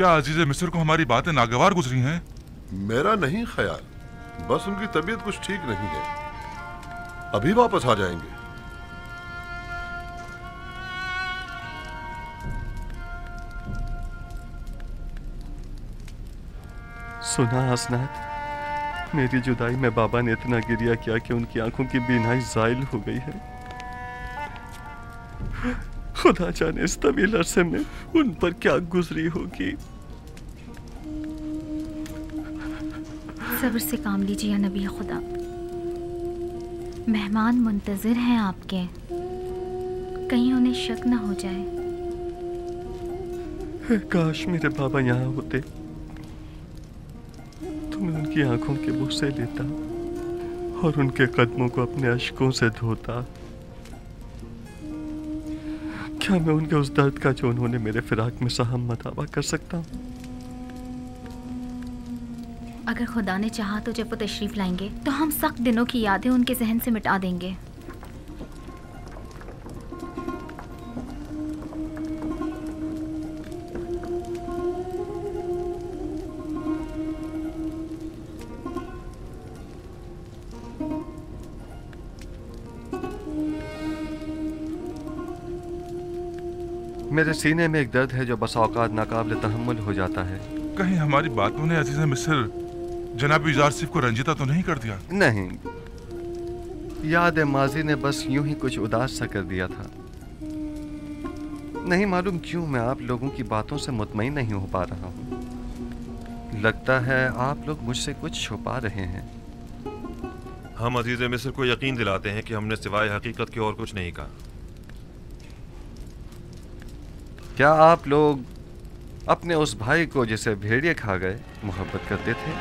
क्या अजीज मिस्र को हमारी बातें नागवार गुजरी हैं? मेरा नहीं ख्याल, बस उनकी तबीयत कुछ ठीक नहीं है, अभी वापस आ जाएंगे। सुना हसनात, मेरी जुदाई में बाबा ने इतना गिरिया किया कि उनकी आंखों की बीनाई ज़ाइल हो गई है। खुदा जाने इस तवील अरसे में उन पर क्या गुजरी होगी। सब्र से काम लीजिए नबी खुदा, मेहमान मुंतजिर हैं आपके, कहीं उन्हें शक न हो जाए। काश मेरे बाबा यहाँ होते तो मैं उनकी आंखों के बुसे लेता और उनके कदमों को अपने अश्कों से धोता। क्या मैं उनके उस दर्द का जो उन्होंने मेरे फिराक में सहम दावा कर सकता हूँ? अगर खुदा ने चाहा तो जब वो तशरीफ लाएंगे तो हम सख्त दिनों की यादें उनके जहन से मिटा देंगे। मेरे सीने में एक दर्द है जो बस औकात नाकाबिल तहम्मुल हो जाता है। कहीं हमारी बातों ने अजीज मिस्र जनाब यूसुफ को रंजिता तो नहीं कर दिया? नहीं, याद माजी ने बस यूं ही कुछ उदास सा कर दिया था। नहीं मालूम क्यों मैं आप लोगों की बातों से मुतमईन नहीं हो पा रहा हूँ। लगता है आप लोग मुझसे कुछ छुपा रहे हैं। हम अजीज मिस्र को यकीन दिलाते हैं कि हमने सिवाय हकीकत के और कुछ नहीं कहा। क्या आप लोग अपने उस भाई को जिसे भेड़िए खा गए मोहब्बत करते थे?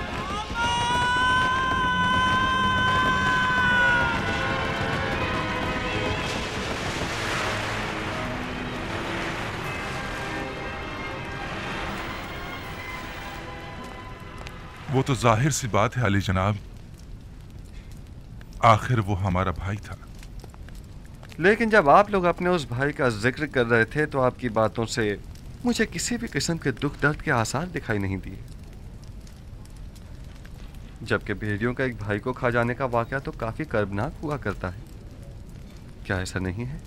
वो तो जाहिर सी बात है अली जनाब, आखिर वो हमारा भाई था। लेकिन जब आप लोग अपने उस भाई का जिक्र कर रहे थे तो आपकी बातों से मुझे किसी भी किस्म के दुख दर्द के आसार दिखाई नहीं दिए। जबकि भेड़ियों का एक भाई को खा जाने का वाकया तो काफी कर्बनाक हुआ करता है, क्या ऐसा नहीं है?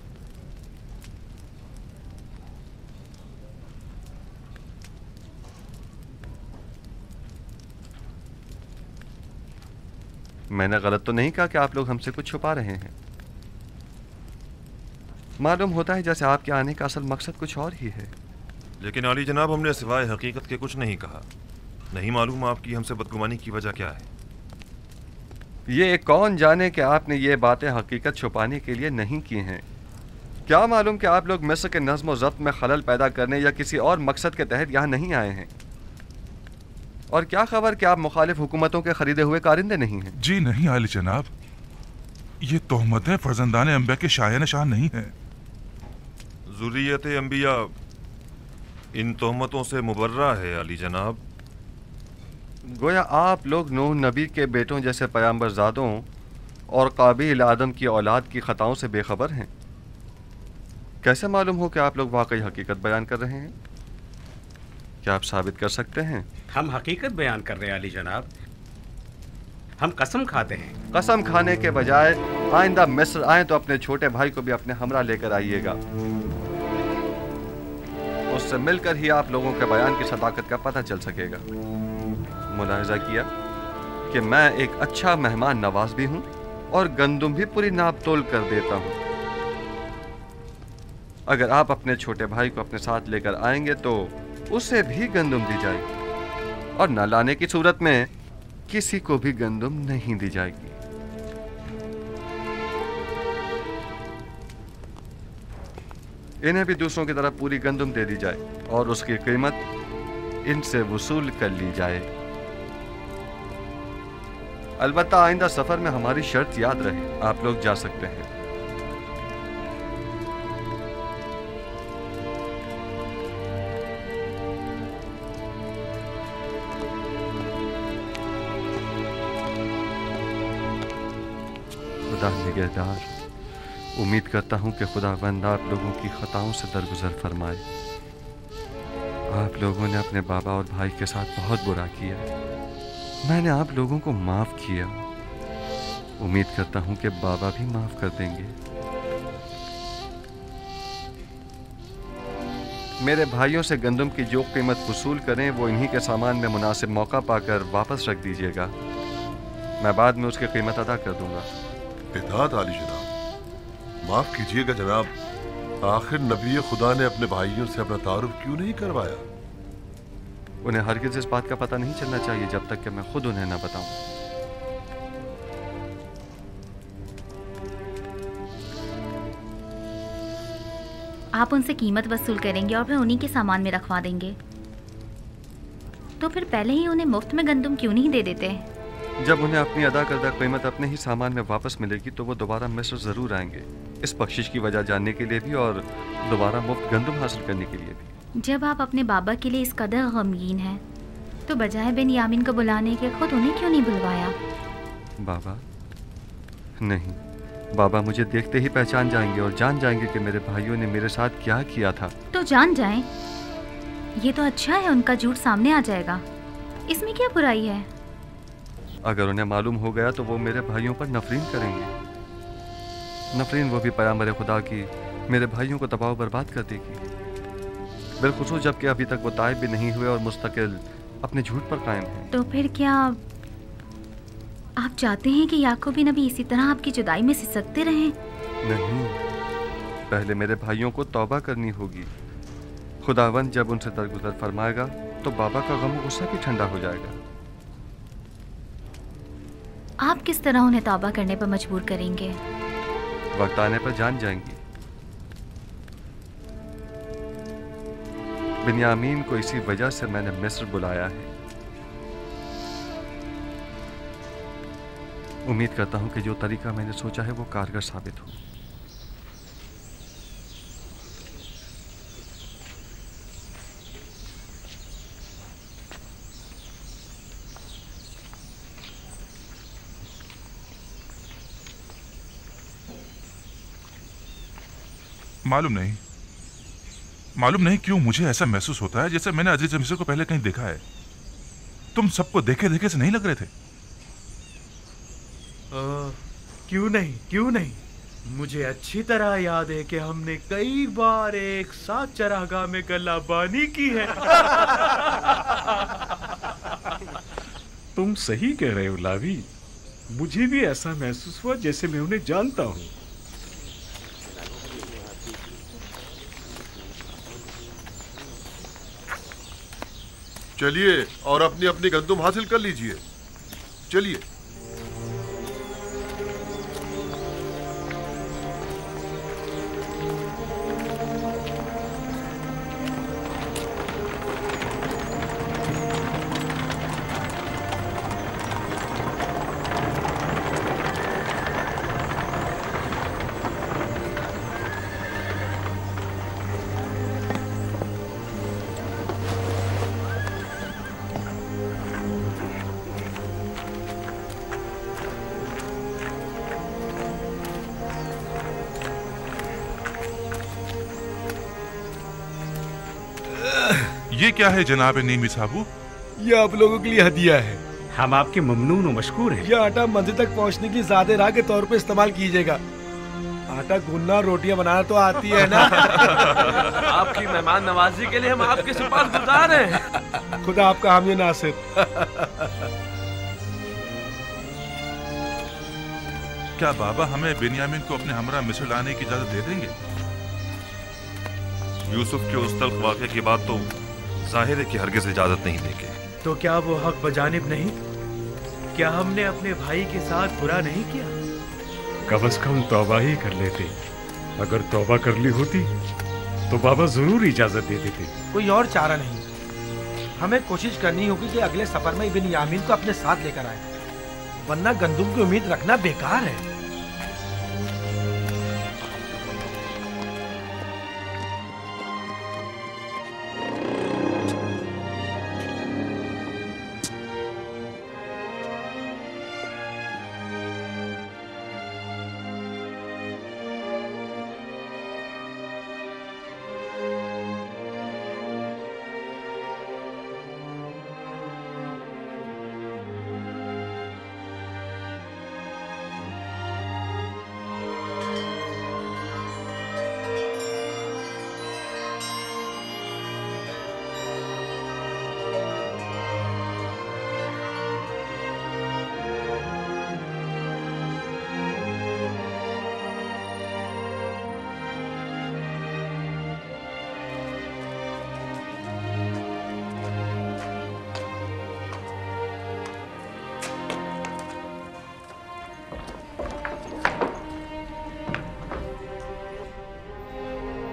मैंने गलत तो नहीं कहा कि आप लोग हमसे कुछ छुपा रहे हैं? मालूम होता है जैसे आपके आने का असल मकसद कुछ और ही है। लेकिन आली जनाब, हमने सिवाय हकीकत के कुछ नहीं कहा। नहीं मालूम आपकी हमसे बदगुमानी की वजह क्या है। ये कौन जाने कि आपने ये बातें हकीकत छुपाने के लिए नहीं की हैं। क्या मालूम कि आप लोग मिस्र के नज़्म और ज़ब्त में खलल पैदा करने या किसी और मकसद के तहत यहाँ नहीं आए हैं। और क्या खबर कि आप मुखालिफ हुकूमतों के खरीदे हुए कारिंदे नहीं हैं? जी नहीं आली जनाब, ये तोहमतें फर्जंदान अंबिया के शायन शान नहीं है। ज़ुर्रियत अंबिया इन तोहमतों से मुबर्रा है अली जनाब। गोया आप लोग नूह नबी के बेटों जैसे पैगंबरज़ादों और काबिल आदम की औलाद की ख़ताओं से बेखबर हैं। कैसे मालूम हो कि आप लोग वाकई हकीकत बयान कर रहे हैं? क्या आप साबित कर सकते हैं? हम हकीकत बयान कर रहे हैं अली जनाब, हम कसम खाते हैं। कसम खाने के बजाय आइंदा मिस्र आए तो अपने छोटे भाई को भी अपने हमरा लेकर आइएगा। उससे मिलकर ही आप लोगों के बयान की सदाकत का पता चल सकेगा। मुलाहिजा किया कि मैं एक अच्छा मेहमान नवाज भी हूं और गंदुम भी पूरी नाप तोल कर देता हूं। अगर आप अपने छोटे भाई को अपने साथ लेकर आएंगे तो उसे भी गंदुम दी जाएगी और न लाने की सूरत में किसी को भी गंदुम नहीं दी जाएगी। इन्हें भी दूसरों की तरह पूरी गंदुम दे दी जाए और उसकी कीमत इनसे वसूल कर ली जाए। अलबत्ता आइंदा सफर में हमारी शर्त याद रहे, आप लोग जा सकते हैं। खुदा निगहदार, उम्मीद करता हूं कि खुदावंद आप लोगों की खताओं से दरगुजर फरमाए। आप लोगों ने अपने बाबा और भाई के साथ बहुत बुरा किया। मैंने आप लोगों को माफ किया। उम्मीद करता हूं कि बाबा भी माफ कर देंगे। मेरे भाइयों से गंदम की जो कीमत वसूल करें वो इन्हीं के सामान में मुनासिब मौका पाकर वापस रख दीजिएगा। मैं बाद में उसकी कीमत अदा कर दूंगा। इताअत आली जनाब। माफ कीजिएगा जनाब, आखिर नबी खुदा ने अपने भाइयों से अपना तारुफ क्यों नहीं करवाया? उन्हें हरगिज़ इस बात का पता नहीं चलना चाहिए जब तक कि मैं खुद उन्हें न बताऊं। आप उनसे कीमत वसूल करेंगे और फिर उन्हीं के सामान में रखवा देंगे। तो फिर पहले ही उन्हें मुफ्त में गंदम क्यों नहीं दे देते? जब उन्हें अपनी अदा करदा कीमत अपने ही सामान में वापस मिलेगी तो वो दोबारा मिस्र ज़रूर आएंगे, इस बख्शिश की वजह जानने के लिए भी और दोबारा मुफ्त गंदम हासिल करने के लिए भी। जब आप अपने बाबा के लिए इस कदर गमगीन हैं तो बजाय बेनियामिन को बुलाने के खुद उन्हें क्यों नहीं बुलवाया? बाबा नहीं, बाबा मुझे देखते ही पहचान जाएंगे और जान जाएंगे कि मेरे भाइयों ने मेरे साथ क्या किया था। तो जान जाएं। ये तो अच्छा है, उनका झूठ सामने आ जाएगा। इसमें क्या बुराई है? अगर उन्हें मालूम हो गया तो वो मेरे भाइयों पर नफरीन करेंगे। नफरीन वो भी पैगंबर खुदा की मेरे भाइयों को तबाह बर्बाद कर देगी, बिलखुसूस जबकि अभी तक वो ताइब भी नहीं हुए और मुस्तकिल अपने झूठ पर कायम हैं। तो फिर क्या आप चाहते हैं कि याकूब नबी इसी तरह आपकी जुदाई में सिसकते रहें? नहीं, पहले मेरे भाइयों को तौबा करनी होगी। खुदावंद जब उनसे दरगुजर फरमाएगा तो बाबा का गम गुस्सा भी ठंडा हो जाएगा। आप किस तरह उन्हें तौबा करने पर मजबूर करेंगे? वक्त आने पर जान जाएंगी। बिन्यामीन को इसी वजह से मैंने मिस्र बुलाया है। उम्मीद करता हूं कि जो तरीका मैंने सोचा है वो कारगर साबित हो। मालूम नहीं क्यों मुझे ऐसा महसूस होता है जैसे मैंने अजीज मिस्र को पहले कहीं देखा है। तुम सबको देखे देखे से नहीं लग रहे थे? क्यों नहीं, मुझे अच्छी तरह याद है कि हमने कई बार एक साथ चरागाह में गल्लाबानी की है। तुम सही कह रहे हो लावी, मुझे भी ऐसा महसूस हुआ जैसे मैं उन्हें जानता हूँ। चलिए और अपनी अपनी गंदुम हासिल कर लीजिए। चलिए। ये क्या है जनाब नीमी साहबू? ये आप लोगों के लिए हदिया है। हम आपके ममनून और मशकूर हैं। यह आटा मंदिर तक पहुंचने की ज़्यादा राह के तौर पे इस्तेमाल कीजिएगा। आटा गूंदना, रोटियां बनाना तो आती है ना। आपकी मेहमान नवाजी के लिए हम आपके शुक्रगुजार हैं। खुदा आपका हामी नासिर। क्या बाबा हमें बेनियामिन को अपने हमरा मिस्र लाने की इजाजत दे देंगे? यूसुफ के उस तल्ख वाक़े की बात तो जाहिर है कि हरगिज़ इजाजत नहीं देंगे। तो क्या वो हक बजानिब नहीं? क्या हमने अपने भाई के साथ बुरा नहीं किया? कम से कम तौबा ही कर लेते। अगर तौबा कर ली होती तो बाबा जरूर इजाजत दे देते। कोई और चारा नहीं। हमें कोशिश करनी होगी कि अगले सफर में इब्न यामीन को अपने साथ लेकर आए, वरना गंदुम की उम्मीद रखना बेकार है।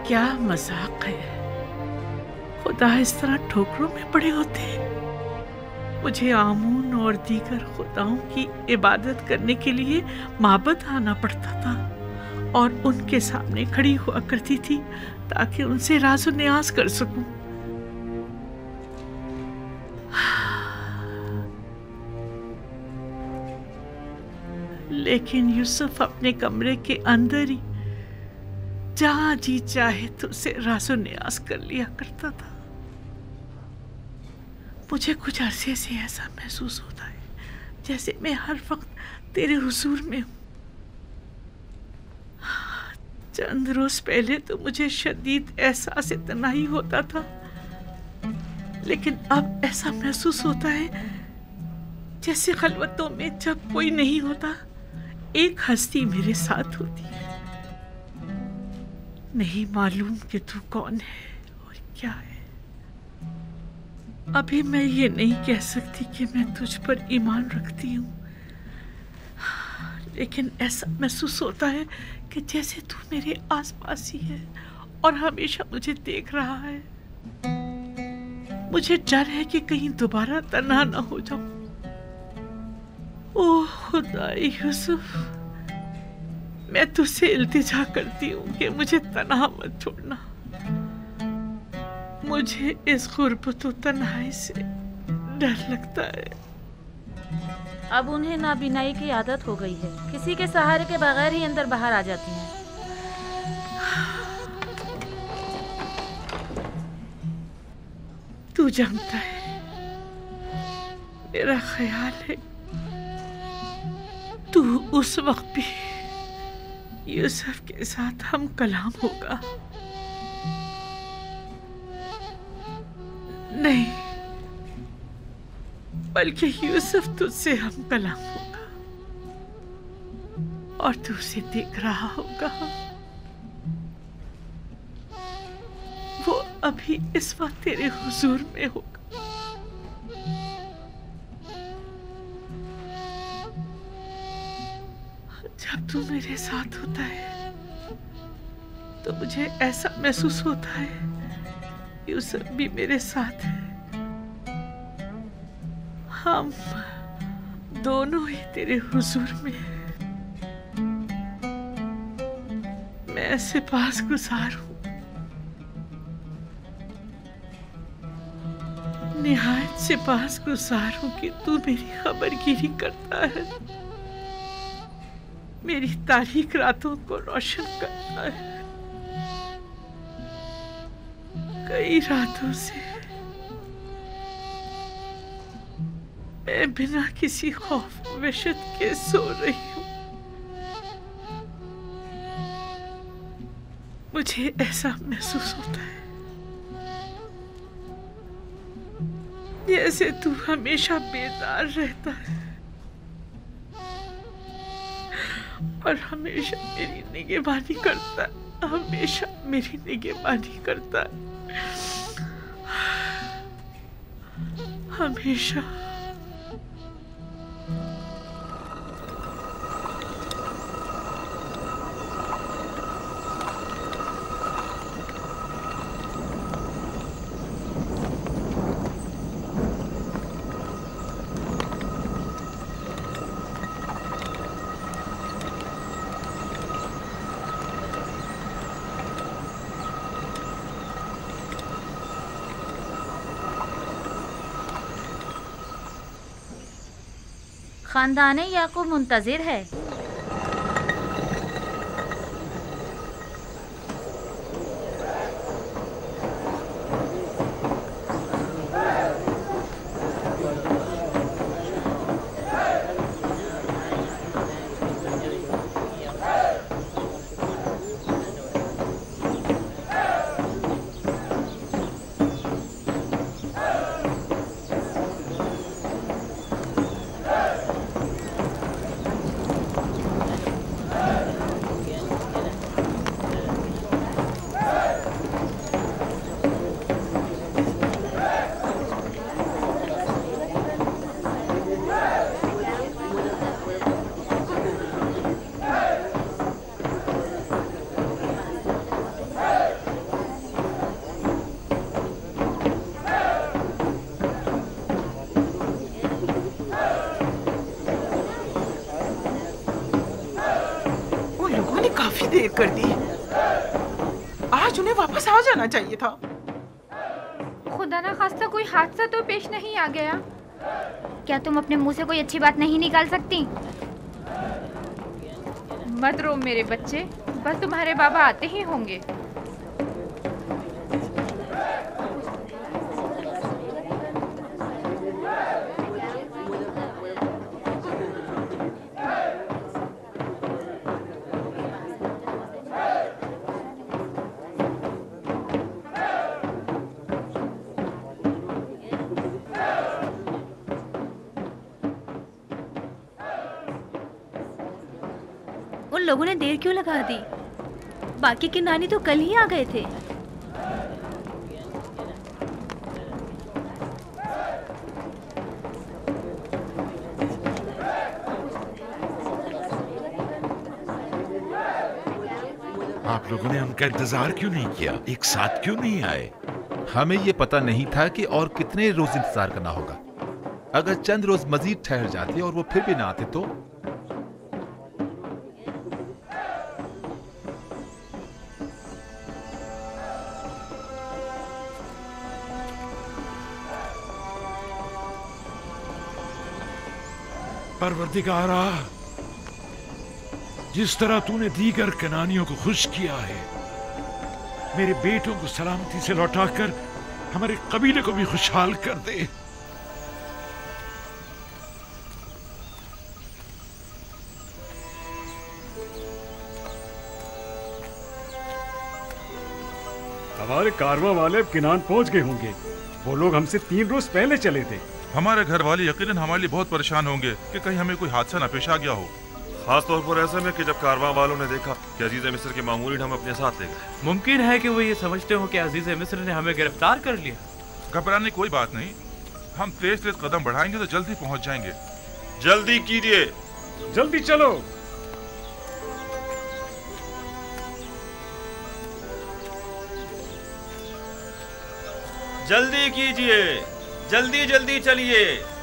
क्या मजाक है। खुदा इस तरह ठोकरों में पड़े होते हैं। मुझे आमून और दीगर खुदाओं की इबादत करने के लिए माबद आना पड़ता था और उनके सामने खड़ी हुआ करती थी ताकि उनसे राज़ो न्याज कर सकूं। लेकिन यूसुफ अपने कमरे के अंदर ही जहां जी चाहे तो उसे राज़ो न्याज कर लिया करता था। मुझे कुछ अरसे से ऐसा महसूस होता है जैसे मैं हर वक्त तेरे हुजूर में हूं। चंद रोज पहले तो मुझे शदीद एहसास तन्हाई होता था, लेकिन अब ऐसा महसूस होता है जैसे खलवतों में जब कोई नहीं होता एक हस्ती मेरे साथ होती है। नहीं मालूम कि तू कौन है और क्या है। अभी मैं ये नहीं कह सकती कि मैं तुझ पर ईमान रखती हूँ, लेकिन ऐसा महसूस होता है कि जैसे तू मेरे आसपास ही है और हमेशा मुझे देख रहा है। मुझे डर है कि कहीं दोबारा तन्हा ना हो जाऊं। ओह खुदा यूसुफ, मैं तुझसे इल्तिजा करती हूँ कि मुझे तन्हा मत छोड़ना। मुझे इस गुर्बत और तन्हाई से डर लगता है। अब उन्हें नाबीनाई की आदत हो गई है, किसी के सहारे के बगैर ही अंदर बाहर आ जाती हैं। तू जानता है, मेरा ख्याल है तू उस वक्त भी यूसुफ के साथ हम कलाम होगा। नहीं, बल्कि यूसुफ तुझसे हम कलाम होगा और तू उसे देख रहा होगा। वो अभी इस वक्त तेरे हुजूर में होगा। जब तू मेरे साथ होता है तो मुझे ऐसा महसूस होता है यूसुफ भी मेरे साथ है। हम दोनों ही तेरे हुजूर में हैं। मैं सिपासगुजार हूँ, निहायत सिपासगुजार हूँ कि तू मेरी खबरगिरी करता है, मेरी तारीक रातों को रोशन करता है। कई रातों से मैं बिना किसी खौफ वहशत के सो रही हूँ। मुझे ऐसा महसूस होता है जैसे तू हमेशा बेदार रहता है और हमेशा मेरी निगहबानी करता है, हमेशा मेरी निगहबानी करता है, हमेशा। खानदाने याकूब मुंतजिर है। ही देर कर दी। आज उन्हें वापस आ जाना चाहिए था। खुदा ना खास्ता कोई हादसा तो पेश नहीं आ गया? क्या तुम अपने मुंह से कोई अच्छी बात नहीं निकाल सकती? मत रो मेरे बच्चे, बस तुम्हारे बाबा आते ही होंगे। उन लोगों ने देर क्यों लगा दी? बाकी के नानी तो कल ही आ गए थे। आप लोगों ने उनका इंतजार क्यों नहीं किया? एक साथ क्यों नहीं आए? हमें ये पता नहीं था कि और कितने रोज इंतजार करना होगा। अगर चंद रोज मजीद ठहर जाते और वो फिर भी ना आते तो? परवरदिगारा, जिस तरह तूने दीगर कनानियों को खुश किया है, मेरे बेटों को सलामती से लौटाकर हमारे कबीले को भी खुशहाल कर दे। हमारे कारवां वाले अब किनान पहुंच गए होंगे। वो लोग हमसे 3 रोज पहले चले थे। हमारे घर वाले यकीनन हमारे लिए बहुत परेशान होंगे कि कहीं हमें कोई हादसा न पेश आ गया हो। खास तौर पर ऐसे में कि जब कारवां वालों ने देखा कि अजीज मिस्र के मामूली हम अपने साथ ले गए। मुमकिन है कि वो ये समझते हो कि अजीज मिस्र ने हमें गिरफ्तार कर लिया। घबराने की कोई बात नहीं, हम तेज तेज कदम बढ़ाएंगे तो जल्दी पहुंच जाएंगे। जल्दी कीजिए, जल्दी चलो। जल्दी कीजिए, जल्दी जल्दी चलिए।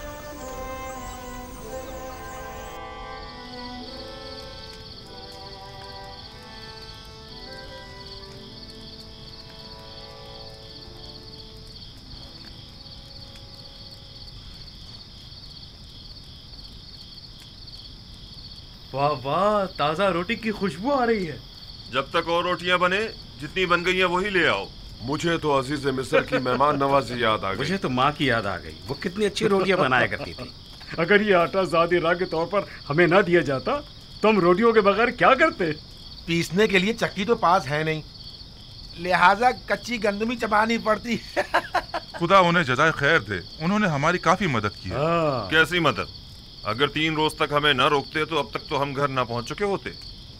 वाह वाह, ताजा रोटी की खुशबू आ रही है। जब तक और रोटियां बने, जितनी बन गई हैं वही ले आओ। मुझे तो अजीज मिस्र की मेहमान नवाजी याद आ गई। मुझे तो माँ की याद आ गई, वो कितनी अच्छी रोटियां बनाया करती थी। अगर ये आटा ज़ादी राह के तौर पर हमें ना दिया जाता तो हम रोटियों के बगैर क्या करते? पीसने के लिए चक्की तो पास है नहीं, लिहाजा कच्ची गंदमी चबानी पड़ती। खुदा उन्हें जज़ाए खैर दे, उन्होंने हमारी काफी मदद की है। कैसी मदद? अगर 3 रोज तक हमें न रोकते तो अब तक तो हम घर न पहुंच चुके होते।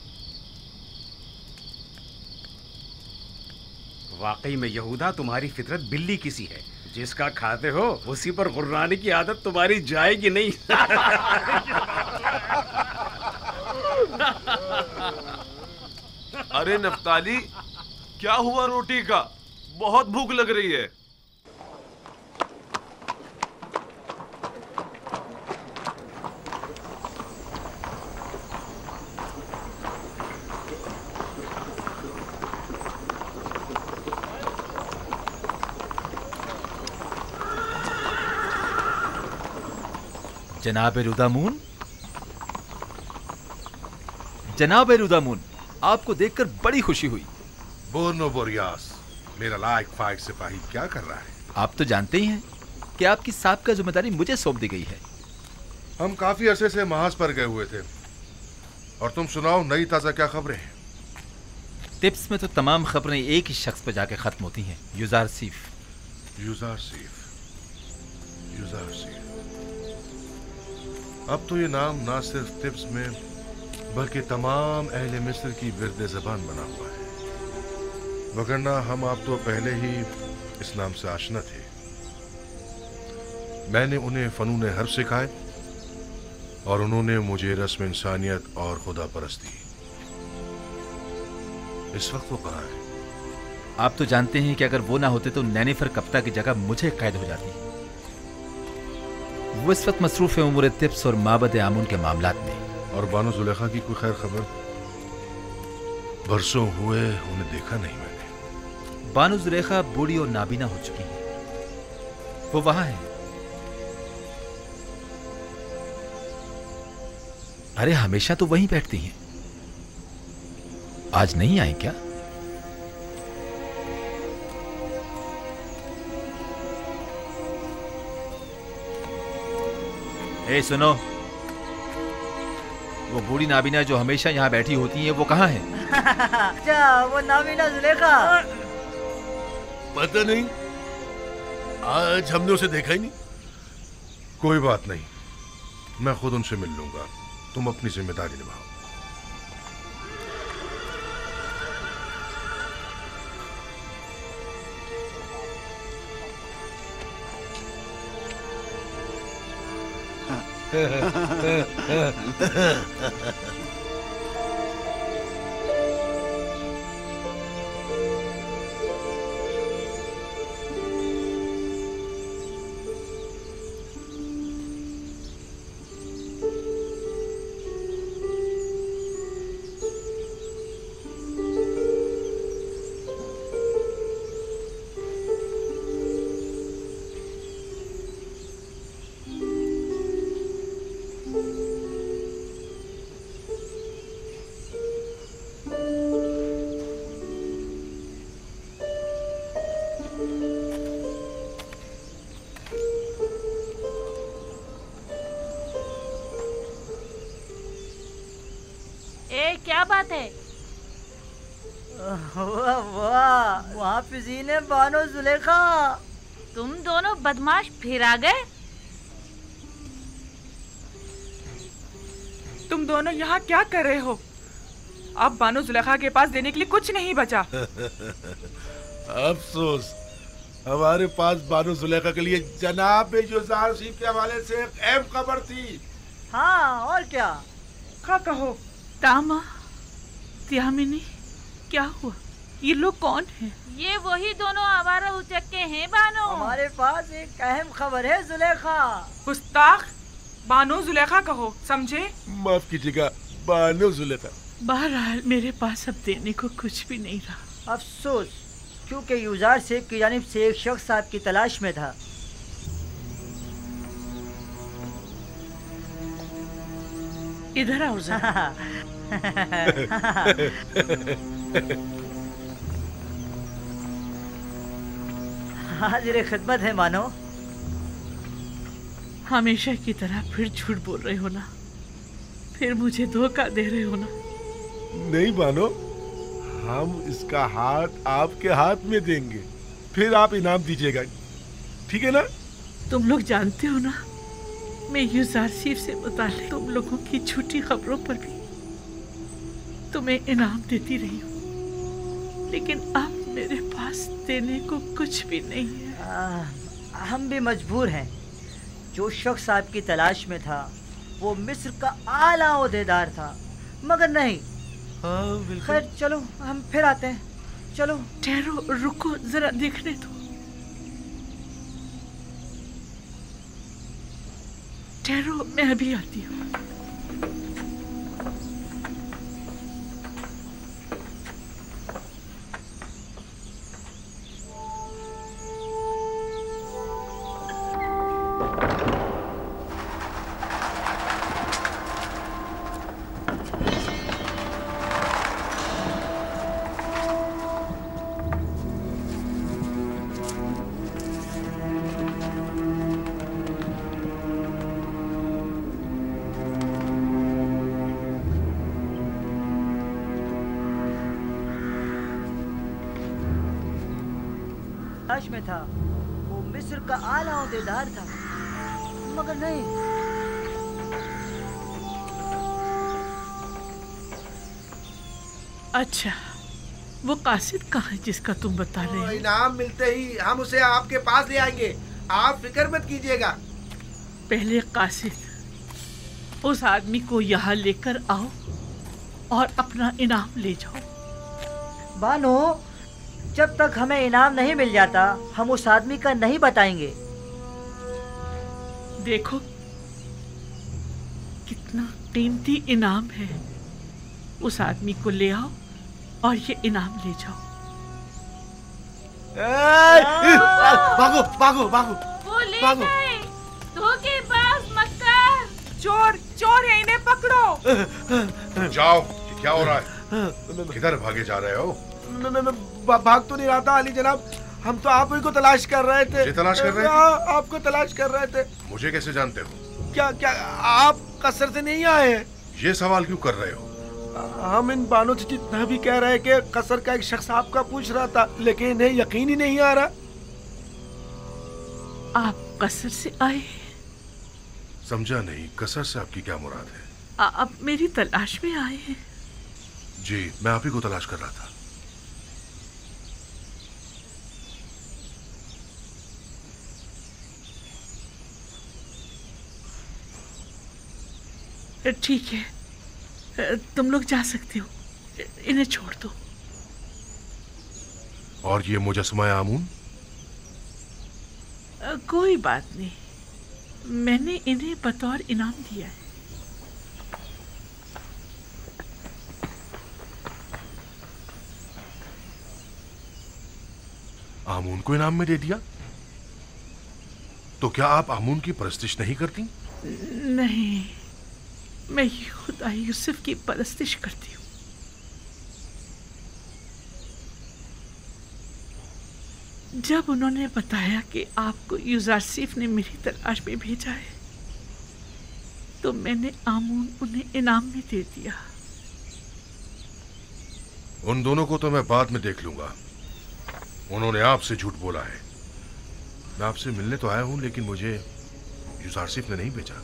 वाकई में यहूदा, तुम्हारी फितरत बिल्ली किसी है। जिसका खाते हो उसी पर गुर्राने की आदत तुम्हारी जाएगी नहीं। अरे नफ्ताली, क्या हुआ रोटी का? बहुत भूख लग रही है। जनाब रुदामून, जनाब रुदामून, आपको देखकर बड़ी खुशी हुई। बोर्नो बोरियास, मेरा लायक फाइक सिपाही क्या कर रहा है? आप तो जानते ही हैं कि आपकी साबका जिम्मेदारी मुझे सौंप दी गई है। हम काफी अरसे से महाज पर गए हुए थे, और तुम सुनाओ नई ताजा क्या खबरें हैं? टिप्स में तो तमाम खबरें एक ही शख्स पर जाके खत्म होती हैं, युजारसीफ। युजारसीफ, युजारसीफ। अब तो ये नाम ना सिर्फ टिप्स में बल्कि तमाम अहले मिस्र की विर्द ज़बान बना हुआ है, वगरना हम आप तो पहले ही इस नाम से आशना थे। मैंने उन्हें फनून हर्ब सिखाए और उन्होंने मुझे रस्म इंसानियत और खुदा परस्ती। इस वक्त वो कहाँ है? आप तो जानते हैं कि अगर वो ना होते तो नैनीफर कप्ता की जगह मुझे कैद हो जाती। वो इस वक्त मसरूफ है उमूर तिब्स और माबद आमून के मामलात में। और बानो जुलेखा की कोई खैर खबर? बरसों हुए उन्हें देखा नहीं मैंने। बानो जुलेखा बूढ़ी और नाबीना हो चुकी हैं। वो वहां है। अरे हमेशा तो वहीं बैठती हैं। आज नहीं आई क्या? ए सुनो, वो बूढ़ी नाबीना जो हमेशा यहाँ बैठी होती है वो कहाँ है? क्या वो नाबीना जुलेखा? पता नहीं, आज हमने उसे देखा ही नहीं। कोई बात नहीं, मैं खुद उनसे मिल लूंगा। तुम अपनी जिम्मेदारी निभाओ। क्या बात है? वाह वाह, मुहाफिज़ीन बानो जुलेखा, तुम दोनों बदमाश फिर आ गए। तुम दोनों यहाँ क्या कर रहे हो? अब बानो जुलेखा के पास देने के लिए कुछ नहीं बचा। अफसोस, हमारे पास बानो जुलेखा के लिए जनाब यूजार सीफ के हवाले से एक अहम खबर थी। हाँ, और क्या? क्या कहो? तामा, त्यामिनी, क्या हुआ? ये लोग कौन हैं? ये वही दोनों आवारा उचक्के हैं बानो। हमारे पास एक अहम खबर है जुलेखा। गुस्ताख, बानो जुलेखा कहो, समझे? माफ कीजिएगा, बानो जुलेखा। बहरहाल मेरे पास अब देने को कुछ भी नहीं रहा। अफसोस, क्योंकि यूजार सेफ की जानिब से एक शख्स आपकी तलाश में था। इधर आओ जरा। हाजिर खिदमत है मानो। हमेशा की तरह फिर झूठ बोल रहे हो ना? फिर मुझे धोखा दे रहे हो ना? नहीं बानो, हम इसका हाथ आपके हाथ में देंगे, फिर आप इनाम दीजिएगा, ठीक है ना? तुम लोग जानते हो ना, मैं यूजार सीफ से मुताल्लिक तुम लोगों की झूठी खबरों पर भी तुम्हें इनाम देती रही हूँ, लेकिन अब मेरे पास देने को कुछ भी नहीं है। हम भी मजबूर हैं। जो शख्स आपकी तलाश में था वो मिस्र का आला ओहदेदार था, मगर नहीं। खैर चलो, हम फिर आते हैं। चलो। ठहरो, रुको, जरा देखने दो। ठहरो, मैं अभी आती हूँ। में था, वो मिस्र का आला ओहदेदार था, मगर नहीं। अच्छा, वो कासिद कहाँ है जिसका तुम बता रहे हो? इनाम मिलते ही हम उसे आपके पास ले आएंगे, आप फिक्र मत कीजिएगा। पहले कासिद, उस आदमी को यहाँ लेकर आओ और अपना इनाम ले जाओ। बानो, जब तक हमें इनाम नहीं मिल जाता हम उस आदमी का नहीं बताएंगे। देखो कितना कीमती इनाम है। उस आदमी को ले आओ और ये इनाम ले जाओ। भागो भागो भागो वो ले भागो। गए। धोखेबाज मक्कार। चोर चोर है, इन्हें पकड़ो। जाओ, ये क्या हो रहा है? किधर भागे जा रहे हो? मैं भाग तो नहीं रहा था अली जनाब, हम तो आप ही को तलाश कर रहे थे। मुझे तलाश कर रहे थे? आपको तलाश कर रहे थे। मुझे कैसे जानते हो? क्या क्या आप कसर से नहीं आए? ये सवाल क्यों कर रहे हो? हम इन बानों से जितना भी कह रहे हैं कि कसर का एक शख्स आपका पूछ रहा था, लेकिन इन्हें यकीन ही नहीं आ रहा। आप कसर से आए? समझा नहीं, कसर से आपकी क्या मुराद है? आप मेरी तलाश में आए हैं? जी, मैं आप ही को तलाश कर रहा था। ठीक है, तुम लोग जा सकते हो, इन्हें छोड़ दो। और ये मुजस्मा आमून? कोई बात नहीं, मैंने इन्हें बतौर इनाम दिया है। आमून को इनाम में दे दिया? तो क्या आप आमून की परस्तिश नहीं करती? नहीं, मैं खुदा यूसुफ की परस्तिश करती हूँ। जब उन्होंने बताया कि आपको यूजारसीफ ने मेरी तलाश में भेजा है, तो मैंने आमून उन्हें इनाम में दे दिया। उन दोनों को तो मैं बाद में देख लूंगा। उन्होंने आपसे झूठ बोला है। मैं आपसे मिलने तो आया हूं, लेकिन मुझे यूजारसीफ ने नहीं भेजा।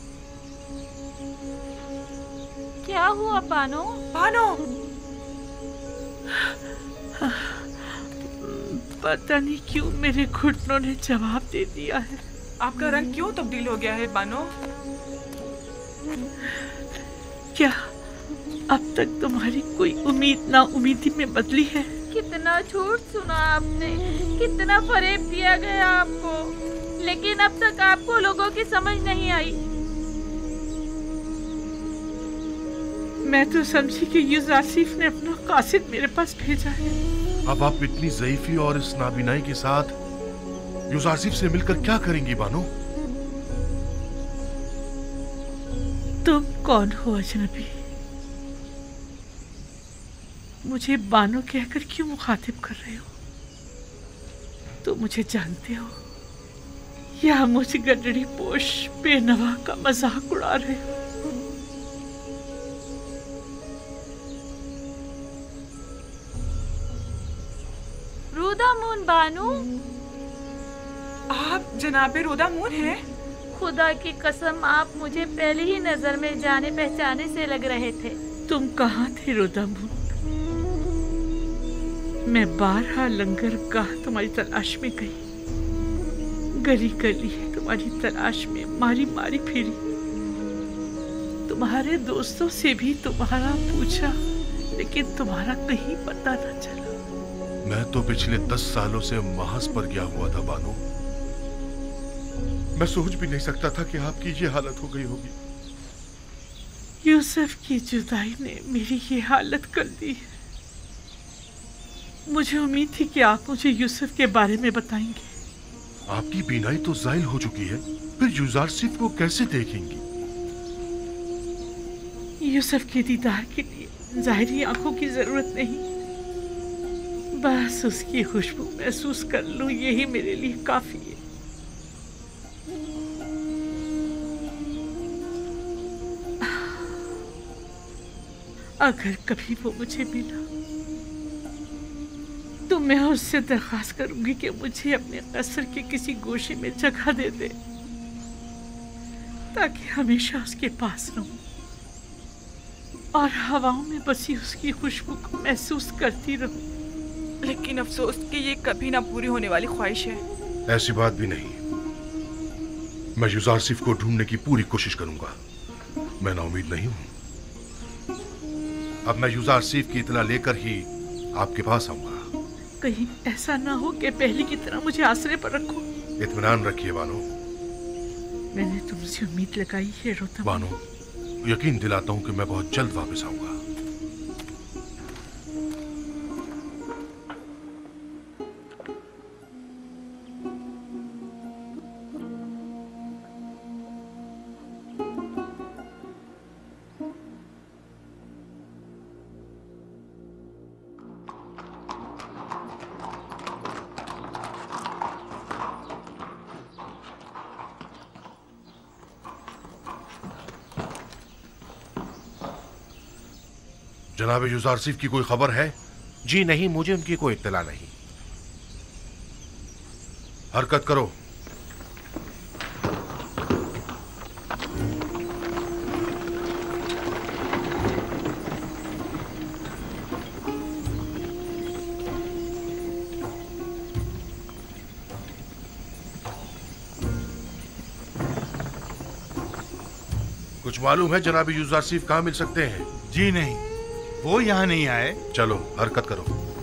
क्या हुआ बानो? बानो, पता नहीं क्यों मेरे घुटनों ने जवाब दे दिया है। आपका रंग क्यों तब्दील हो गया है बानो? क्या अब तक तुम्हारी कोई उम्मीद ना उम्मीदी में बदली है? कितना झूठ सुना आपने, कितना फरेब दिया गया आपको, लेकिन अब तक आपको लोगों की समझ नहीं आई। मैं तो समझी कि यूजारसीफ ने अपना कासिद मेरे पास भेजा है। अब आप इतनी ज़ईफी और इस नाबीनाई के साथ यूजारसीफ से मिलकर क्या करेंगी बानो? तुम कौन हो अजनबी? मुझे बानो कहकर क्यों मुखातिब कर रहे हो? तुम मुझे जानते हो या मुझ गडरी पोश बेनवा का मजाक उड़ा रहे हो? रोदामून बानो, आप जनाबे रोदामून हैं? खुदा की कसम, आप मुझे पहले ही नजर में जाने पहचाने से लग रहे थे। तुम कहाँ थे रोदामून? मैं बारहा लंगर गाह तुम्हारी तलाश में गई, गली गली तुम्हारी तलाश में मारी मारी फिरी, तुम्हारे दोस्तों से भी तुम्हारा पूछा, लेकिन तुम्हारा कहीं पता न चला। मैं तो पिछले 10 सालों से महज पर गया हुआ था बानो। मैं सोच भी नहीं सकता था कि आपकी ये हालत हो गई होगी। यूसुफ की जुदाई ने मेरी ये हालत कर दी है। मुझे उम्मीद थी कि आप मुझे यूसुफ के बारे में बताएंगे। आपकी बीनाई तो ज़ाइल हो चुकी है, फिर यूजारसीफ को कैसे देखेंगी? यूसुफ के दीदार के लिए ज़ाहिरी आंखों की जरूरत नहीं, बस उसकी खुशबू महसूस कर लूं, यही मेरे लिए काफी है। अगर कभी वो मुझे मिला तो मैं उससे दरख्वास्त करूंगी कि मुझे अपने कसर के किसी गोशे में जगह दे दे, ताकि हमेशा उसके पास रहूं और हवाओं में बसी उसकी खुशबू को महसूस करती रहूं। लेकिन अफसोस कि ये कभी ना पूरी होने वाली ख्वाहिश है। ऐसी बात भी नहीं। मैं यूजारसीफ को ढूंढने की पूरी कोशिश करूंगा। मैं नाउमीद नहीं हूं। अब मैं यूजारसीफ की इत्तला लेकर ही आपके पास आऊंगा। कहीं ऐसा ना हो कि पहले की तरह मुझे आसरे पर रखो। इत्मीनान रखिए बानो। मैंने तुमसे उम्मीद लगाई है रोतम। बानो, यकीन दिलाता हूं कि मैं बहुत जल्द वापस आऊंगा। जनाब यूजारसिफ की कोई खबर है? जी नहीं, मुझे उनकी कोई इत्तला नहीं। हरकत करो। कुछ मालूम है जनाब यूजारसिफ कहाँ मिल सकते हैं? जी नहीं, वो यहाँ नहीं आए। चलो हरकत करो।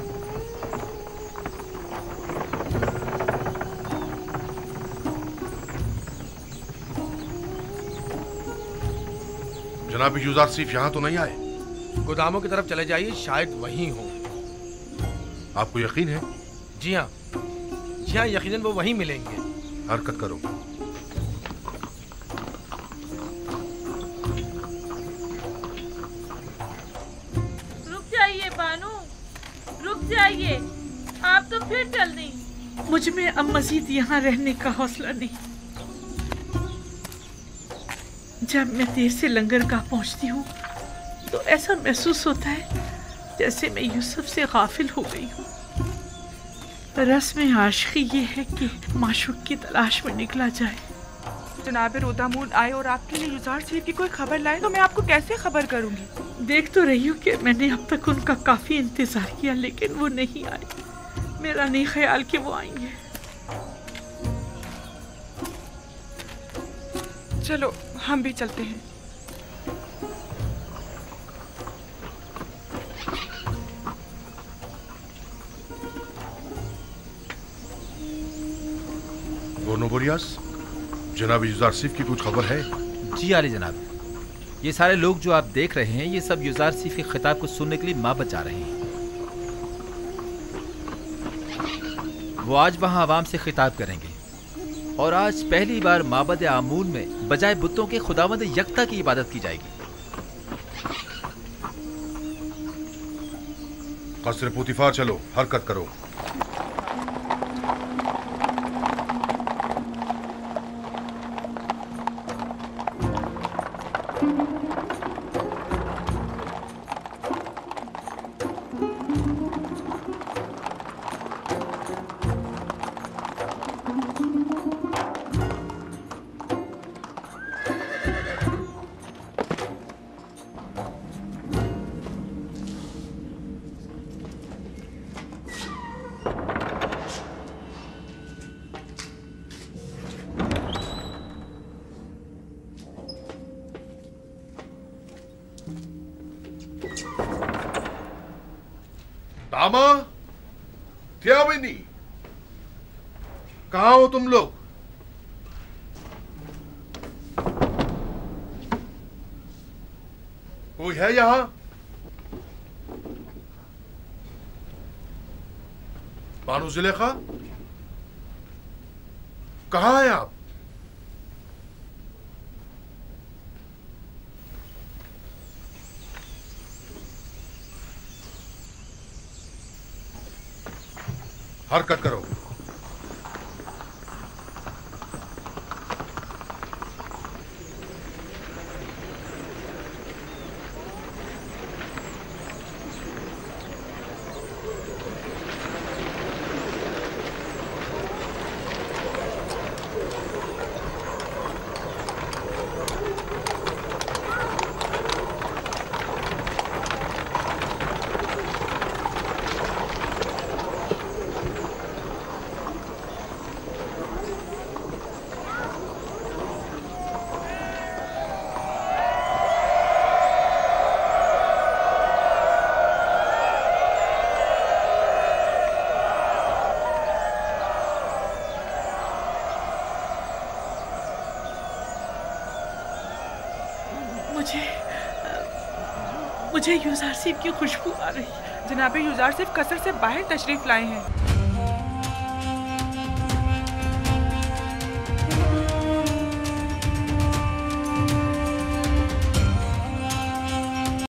जनाब यूजारसिफ यहाँ तो नहीं आए? गोदामों की तरफ चले जाइए, शायद वहीं हो। आपको यकीन है? जी हाँ, यकीनन वो वहीं मिलेंगे। हरकत करो। जाइए, आप तो फिर चल दी। मुझ में अब मजीद यहाँ रहने का हौसला नहीं। जब मैं देर से लंगरगाह पहुँचती हूँ तो ऐसा महसूस होता है जैसे मैं यूसुफ से गाफिल हो गई हूँ। रस्म आशिकी ये है कि माशूक की तलाश में निकला जाए। जनाब रोदामून आए और आपके लिए यूजारसिफ की कोई खबर लाए तो मैं आपको कैसे खबर करूंगी? देख तो रही हूँ कि मैंने अब तक उनका काफी इंतजार किया, लेकिन वो नहीं आए। मेरा नहीं ख्याल कि वो आएंगे। चलो हम भी चलते हैं। गोनोबोरियास, जनाब यूजारसिफ की कुछ खबर है? जी आले जनाब, ये सारे लोग जो आप देख रहे हैं ये सब यूजारसिफ के खिताब को सुनने के लिए माबद जा रहे हैं। वो आज वहां आवाम से खिताब करेंगे और आज पहली बार माबद आमून में बजाय बुतों के खुदावंद यकता की इबादत की जाएगी। कसर पुतिफार चलो, हरकत करो। तामा, थियाविनी, कहाँ हो तुम लोग? कोई है यहाँ? बानो जुलेखा, कहाँ हैं आप? हरकत करो। मुझे यूजारसिफ की खुशबू आ रही है। जनाब यूजारसिफ कसर से बाहर तशरीफ लाए हैं।